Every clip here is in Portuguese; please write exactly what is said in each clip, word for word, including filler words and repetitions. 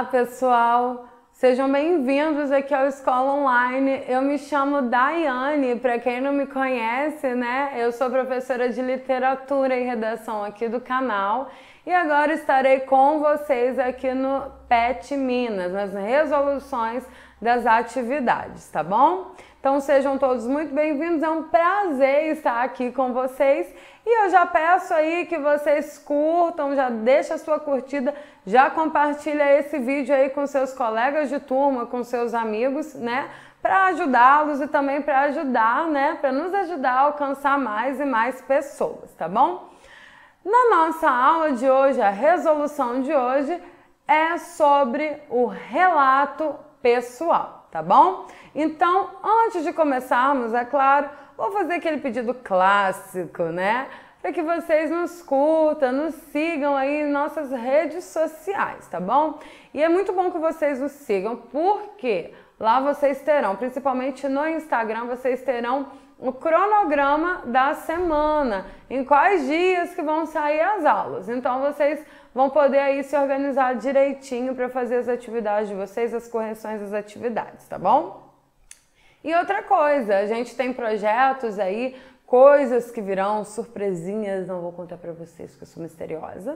Olá, pessoal! Sejam bem-vindos aqui ao Escola Online. Eu me chamo Daiane, para quem não me conhece, né? Eu sou professora de literatura e redação aqui do canal e agora estarei com vocês aqui no P E T Minas, nas resoluções das atividades, tá bom? Então sejam todos muito bem-vindos, é um prazer estar aqui com vocês e eu já peço aí que vocês curtam, já deixa a sua curtida, já compartilha esse vídeo aí com seus colegas de turma, com seus amigos, né? Para ajudá-los e também para ajudar, né? Para nos ajudar a alcançar mais e mais pessoas, tá bom? Na nossa aula de hoje, a resolução de hoje é sobre o relato pessoal, tá bom? Então, antes de começarmos, é claro, vou fazer aquele pedido clássico, né? Para que vocês nos curtam, nos sigam aí em nossas redes sociais, tá bom? E é muito bom que vocês nos sigam, porque lá vocês terão, principalmente no Instagram, vocês terão o cronograma da semana, em quais dias que vão sair as aulas. Então vocês vão poder aí se organizar direitinho para fazer as atividades de vocês, as correções das atividades, tá bom? E outra coisa, a gente tem projetos aí, coisas que virão, surpresinhas, não vou contar para vocês porque eu sou misteriosa.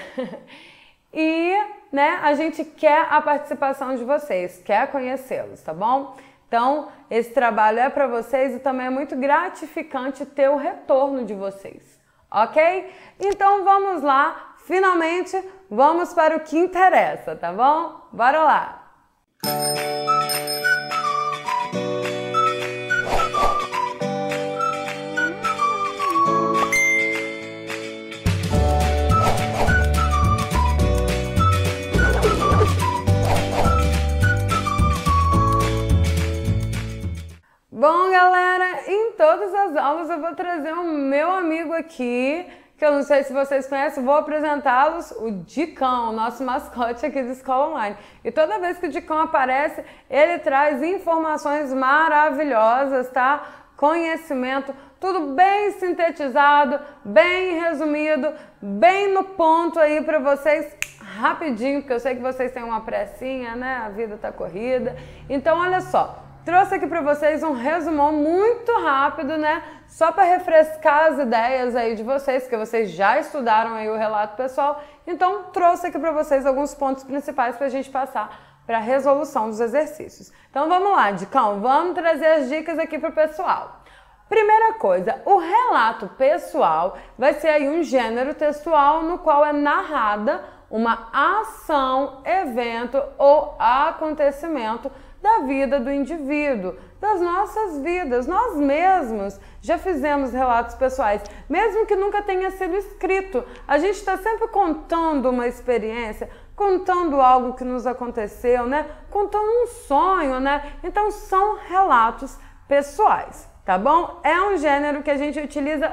E, né, a gente quer a participação de vocês, quer conhecê-los, tá bom? Então, esse trabalho é para vocês e também é muito gratificante ter o retorno de vocês, ok? Então, vamos lá, finalmente, vamos para o que interessa, tá bom? Bora lá! Bom, galera, em todas as aulas eu vou trazer o meu amigo aqui, que eu não sei se vocês conhecem, vou apresentá-los, o Dicão, o nosso mascote aqui do Escola Online. E toda vez que o Dicão aparece, ele traz informações maravilhosas, tá? Conhecimento, tudo bem sintetizado, bem resumido, bem no ponto aí para vocês, rapidinho, porque eu sei que vocês têm uma pressinha, né? A vida tá corrida. Então, olha só. Trouxe aqui para vocês um resumão muito rápido, né? Só para refrescar as ideias aí de vocês, que vocês já estudaram aí o relato pessoal. Então, trouxe aqui para vocês alguns pontos principais para a gente passar para a resolução dos exercícios. Então, vamos lá, Dicão, vamos trazer as dicas aqui para o pessoal. Primeira coisa, o relato pessoal vai ser aí um gênero textual no qual é narrada uma ação, evento ou acontecimento da vida do indivíduo, das nossas vidas. Nós mesmos já fizemos relatos pessoais, mesmo que nunca tenha sido escrito. A gente está sempre contando uma experiência, contando algo que nos aconteceu, né? Contando um sonho, né? Então são relatos pessoais, tá bom? É um gênero que a gente utiliza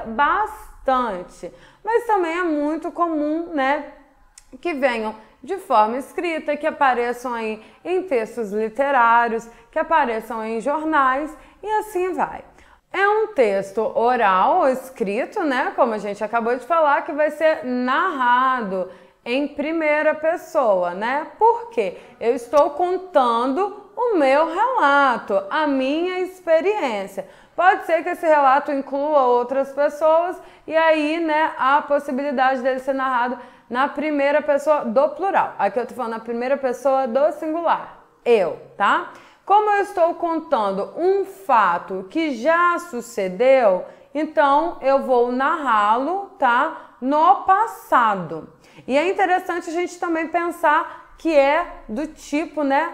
bastante, mas também é muito comum, né? Que venham de forma escrita, que apareçam aí em textos literários, que apareçam em jornais e assim vai. É um texto oral ou escrito, né, como a gente acabou de falar, que vai ser narrado em primeira pessoa, né? Por quê? Eu estou contando o meu relato, a minha experiência. Pode ser que esse relato inclua outras pessoas e aí, né, há a possibilidade dele ser narrado na primeira pessoa do plural. Aqui eu tô falando na primeira pessoa do singular. Eu, tá? Como eu estou contando um fato que já sucedeu, então eu vou narrá-lo, tá? No passado. E é interessante a gente também pensar que é do tipo, né,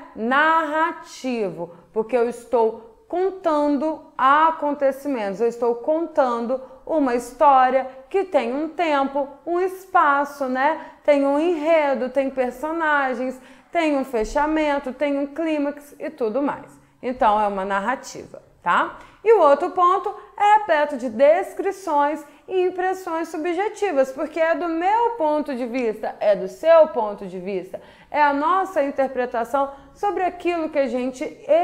narrativo, porque eu estou contando acontecimentos, eu estou contando uma história que tem um tempo, um espaço, né? Tem um enredo, tem personagens, tem um fechamento, tem um clímax e tudo mais. Então é uma narrativa, tá? E o outro ponto é repleto de descrições e impressões subjetivas, porque é do meu ponto de vista, é do seu ponto de vista, é a nossa interpretação sobre aquilo que a gente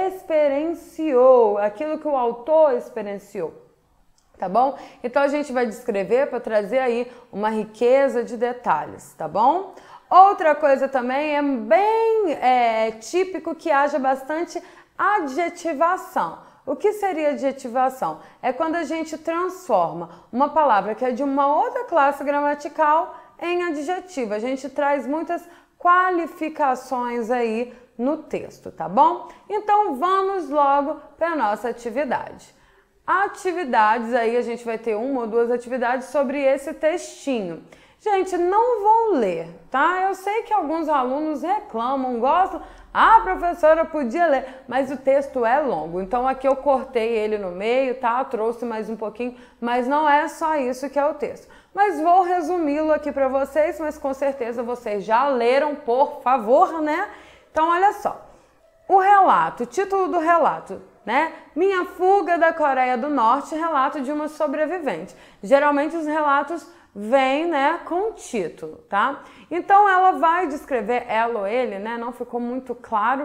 experienciou, aquilo que o autor experienciou. Tá bom? Então a gente vai descrever para trazer aí uma riqueza de detalhes, tá bom? Outra coisa também é bem é, típico que haja bastante adjetivação. O que seria adjetivação? É quando a gente transforma uma palavra que é de uma outra classe gramatical em adjetivo. A gente traz muitas qualificações aí no texto, tá bom? Então vamos logo para a nossa atividade. Atividades aí, a gente vai ter uma ou duas atividades sobre esse textinho. Gente, não vou ler, tá? Eu sei que alguns alunos reclamam, gostam. Ah, professora, podia ler, mas o texto é longo. Então aqui eu cortei ele no meio, tá? Trouxe mais um pouquinho, mas não é só isso que é o texto. Mas vou resumi-lo aqui para vocês, mas com certeza vocês já leram, por favor, né? Então olha só. O relato, o título do relato, né? Minha fuga da Coreia do Norte, relato de uma sobrevivente. Geralmente os relatos vem, né, com título, tá? Então ela vai descrever, ela ou ele, né, não ficou muito claro,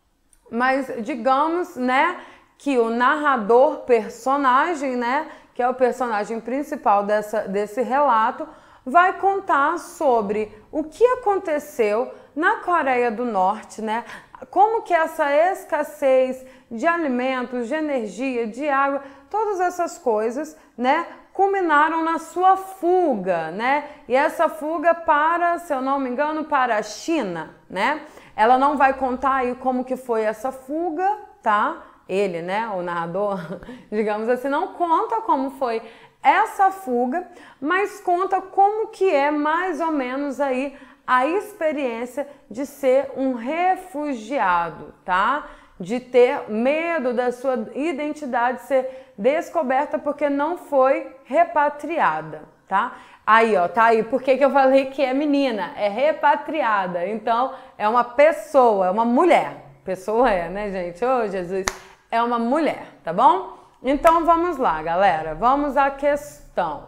mas digamos, né, que o narrador personagem, né, que é o personagem principal dessa, desse relato, vai contar sobre o que aconteceu na Coreia do Norte, né, como que essa escassez de alimentos, de energia, de água, todas essas coisas, né, culminaram na sua fuga, né? E essa fuga para, se eu não me engano, para a China, né? Ela não vai contar aí como que foi essa fuga, tá? Ele, né, o narrador, digamos assim, não conta como foi essa fuga, mas conta como que é mais ou menos aí a experiência de ser um refugiado, tá? De ter medo da sua identidade ser descoberta porque não foi repatriada, tá? Aí, ó, tá aí. Por que que eu falei que é menina? É repatriada. Então, é uma pessoa, é uma mulher. Pessoa é, né, gente? Ô, Jesus. É uma mulher, tá bom? Então, vamos lá, galera. Vamos à questão.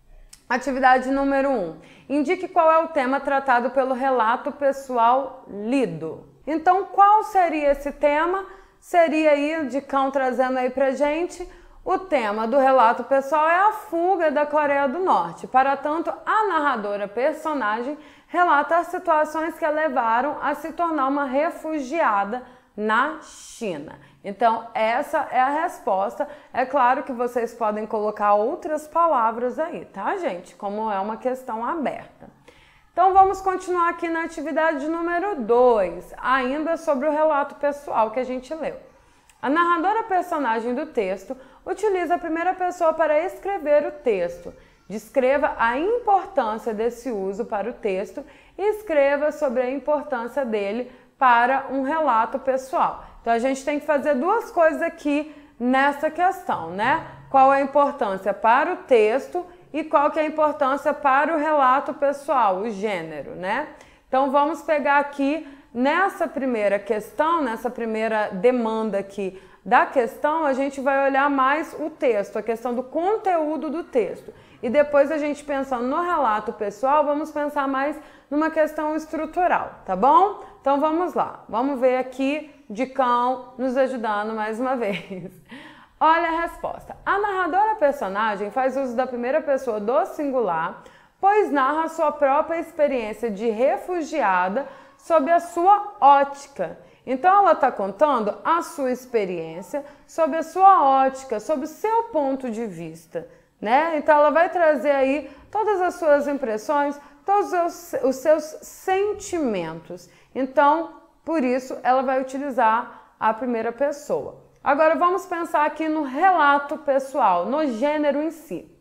Atividade número um. Indique qual é o tema tratado pelo relato pessoal lido. Então, qual seria esse tema? Seria aí, de cão trazendo aí pra gente, o tema do relato pessoal é a fuga da Coreia do Norte. Para tanto, a narradora personagem relata as situações que a levaram a se tornar uma refugiada na China. Então, essa é a resposta. É claro que vocês podem colocar outras palavras aí, tá, gente? Como é uma questão aberta. Então vamos continuar aqui na atividade número dois, ainda sobre o relato pessoal que a gente leu. A narradora personagem do texto utiliza a primeira pessoa para escrever o texto. Descreva a importância desse uso para o texto e escreva sobre a importância dele para um relato pessoal. Então a gente tem que fazer duas coisas aqui nessa questão, né? Qual é a importância para o texto e qual que é a importância para o relato pessoal, o gênero, né? Então vamos pegar aqui nessa primeira questão, nessa primeira demanda aqui da questão, a gente vai olhar mais o texto, a questão do conteúdo do texto. E depois a gente pensando no relato pessoal, vamos pensar mais numa questão estrutural, tá bom? Então vamos lá, vamos ver aqui de cão nos ajudando mais uma vez. Olha a resposta. A narradora personagem faz uso da primeira pessoa do singular, pois narra a sua própria experiência de refugiada sob a sua ótica. Então ela está contando a sua experiência sob a sua ótica, sob o seu ponto de vista, né? Então ela vai trazer aí todas as suas impressões, todos os, os seus sentimentos. Então, por isso, ela vai utilizar a primeira pessoa. Agora vamos pensar aqui no relato pessoal, no gênero em si.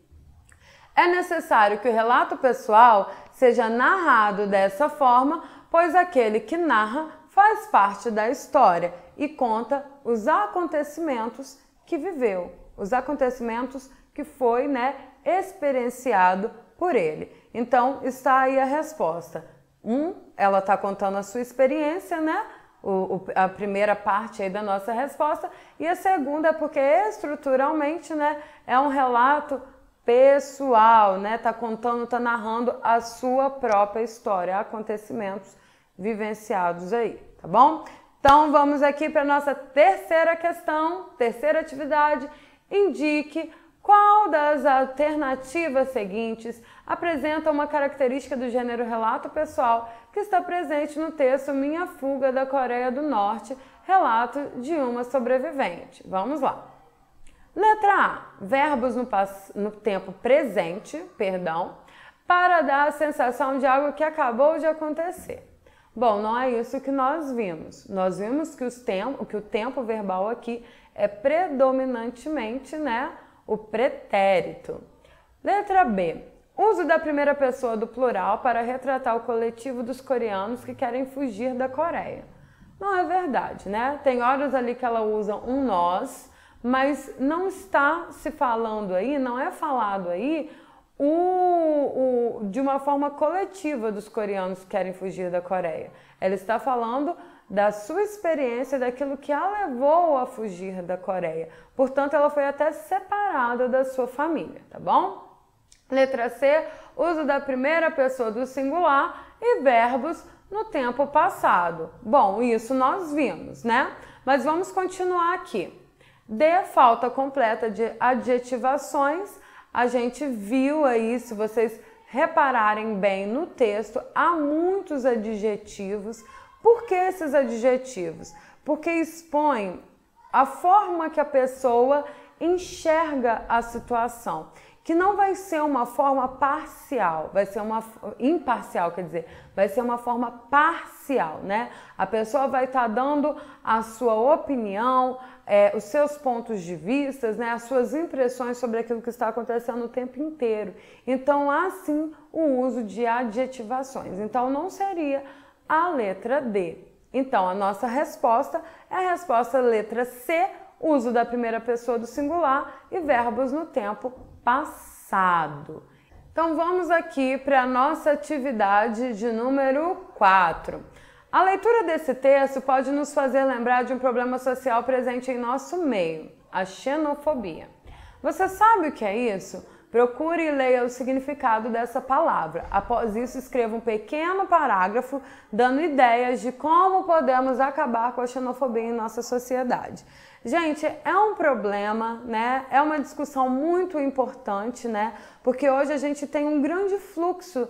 É necessário que o relato pessoal seja narrado dessa forma, pois aquele que narra faz parte da história e conta os acontecimentos que viveu, os acontecimentos que foi, né, experienciado por ele. Então está aí a resposta. Um, ela está contando a sua experiência, né? O, o, a primeira parte aí da nossa resposta, e a segunda é porque estruturalmente, né, é um relato pessoal, né, tá contando, tá narrando a sua própria história, acontecimentos vivenciados aí, tá bom? Então vamos aqui para nossa terceira questão, terceira atividade. Indique qual das alternativas seguintes apresenta uma característica do gênero relato pessoal que está presente no texto Minha Fuga da Coreia do Norte, relato de uma sobrevivente. Vamos lá. Letra A, verbos no, no tempo presente, perdão, para dar a sensação de algo que acabou de acontecer. Bom, não é isso que nós vimos. Nós vimos que, os tempo, que o tempo verbal aqui é predominantemente, né, o pretérito. Letra B, uso da primeira pessoa do plural para retratar o coletivo dos coreanos que querem fugir da Coreia. Não é verdade, né? Tem horas ali que ela usa um nós, mas não está se falando aí, não é falado aí o, o, de uma forma coletiva dos coreanos que querem fugir da Coreia. Ela está falando da sua experiência, daquilo que a levou a fugir da Coreia. Portanto, ela foi até separada da sua família, tá bom? Letra C, uso da primeira pessoa do singular e verbos no tempo passado. Bom, isso nós vimos, né? Mas vamos continuar aqui. D, falta completa de adjetivações. A gente viu aí, se vocês repararem bem no texto, há muitos adjetivos. Por que esses adjetivos? Porque expõem a forma que a pessoa enxerga a situação, que não vai ser uma forma parcial, vai ser uma imparcial, quer dizer, vai ser uma forma parcial, né? A pessoa vai estar dando a sua opinião, é, os seus pontos de vista, né, as suas impressões sobre aquilo que está acontecendo o tempo inteiro. Então, há sim o uso de adjetivações. Então, não seria a letra D. Então, a nossa resposta é a resposta letra C, uso da primeira pessoa do singular e verbos no tempo passado. Então vamos aqui para a nossa atividade de número quatro. A leitura desse texto pode nos fazer lembrar de um problema social presente em nosso meio, a xenofobia. Você sabe o que é isso? Procure e leia o significado dessa palavra. Após isso, escreva um pequeno parágrafo dando ideias de como podemos acabar com a xenofobia em nossa sociedade. Gente, é um problema, né? É uma discussão muito importante, né? Porque hoje a gente tem um grande fluxo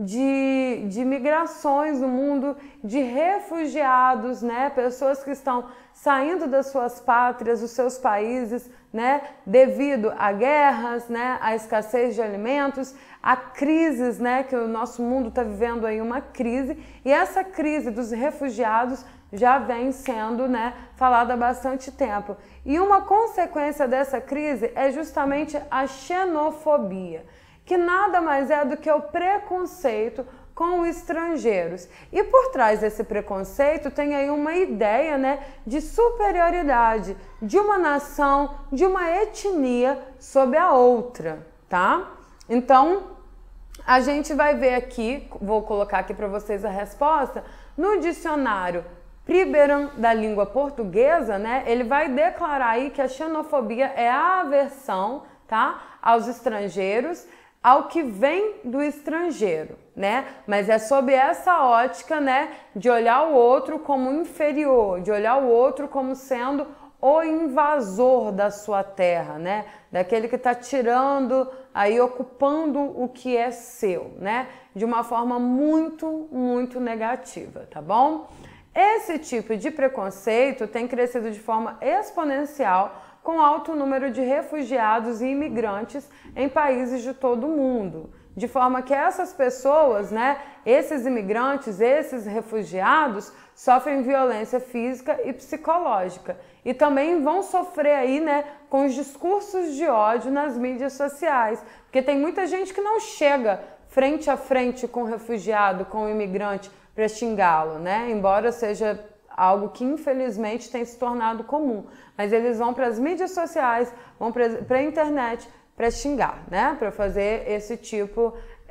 de, de migrações no mundo, de refugiados, né? Pessoas que estão saindo das suas pátrias, dos seus países, né? Devido a guerras, né? A escassez de alimentos, a crises, né? Que o nosso mundo está vivendo aí uma crise, e essa crise dos refugiados já vem sendo, né, falada há bastante tempo. E uma consequência dessa crise é justamente a xenofobia, que nada mais é do que o preconceito com os estrangeiros. E por trás desse preconceito tem aí uma ideia, né, de superioridade de uma nação, de uma etnia sobre a outra, tá? Então, a gente vai ver aqui, vou colocar aqui para vocês a resposta, no dicionário Priberan da língua portuguesa, né, ele vai declarar aí que a xenofobia é a aversão, tá, aos estrangeiros, ao que vem do estrangeiro, né, mas é sob essa ótica, né, de olhar o outro como inferior, de olhar o outro como sendo o invasor da sua terra, né, daquele que está tirando, aí ocupando o que é seu, né, de uma forma muito, muito negativa, tá bom? Esse tipo de preconceito tem crescido de forma exponencial com alto número de refugiados e imigrantes em países de todo o mundo, de forma que essas pessoas, né, esses imigrantes, esses refugiados, sofrem violência física e psicológica e também vão sofrer aí, né, com os discursos de ódio nas mídias sociais, porque tem muita gente que não chega frente a frente com o refugiado, com o imigrante, para xingá-lo, né? Embora seja algo que infelizmente tem se tornado comum, mas eles vão para as mídias sociais, vão para a internet para xingar, né? Para fazer esse tipo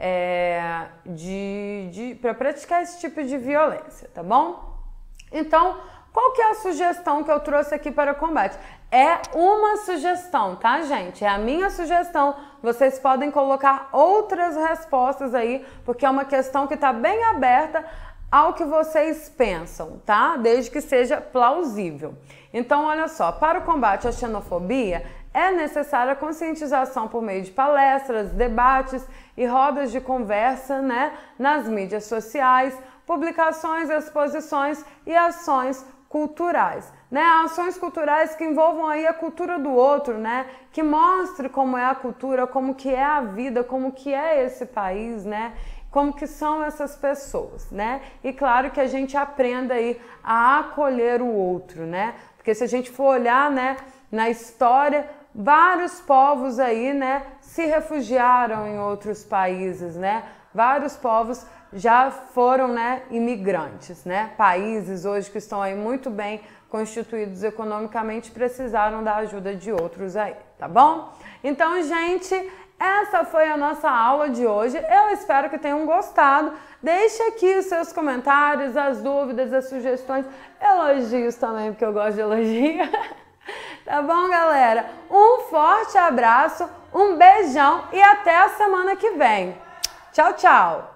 é, de, de para praticar esse tipo de violência, tá bom? Então, qual que é a sugestão que eu trouxe aqui para o combate? É uma sugestão, tá, gente? É a minha sugestão. Vocês podem colocar outras respostas aí, porque é uma questão que está bem aberta ao que vocês pensam, tá? Desde que seja plausível. Então, olha só, para o combate à xenofobia, é necessária a conscientização por meio de palestras, debates e rodas de conversa, né, nas mídias sociais, publicações, exposições e ações culturais, né? Ações culturais que envolvam aí a cultura do outro, né? Que mostre como é a cultura, como que é a vida, como que é esse país, né? Como que são essas pessoas, né? E claro que a gente aprenda aí a acolher o outro, né? Porque se a gente for olhar, né, na história, vários povos aí, né, se refugiaram em outros países, né? Vários povos já foram, né, imigrantes, né? Países hoje que estão aí muito bem constituídos economicamente precisaram da ajuda de outros aí, tá bom? Então, gente, essa foi a nossa aula de hoje. Eu espero que tenham gostado. Deixe aqui os seus comentários, as dúvidas, as sugestões, elogios também, porque eu gosto de elogio. Tá bom, galera? Um forte abraço, um beijão e até a semana que vem. Tchau, tchau!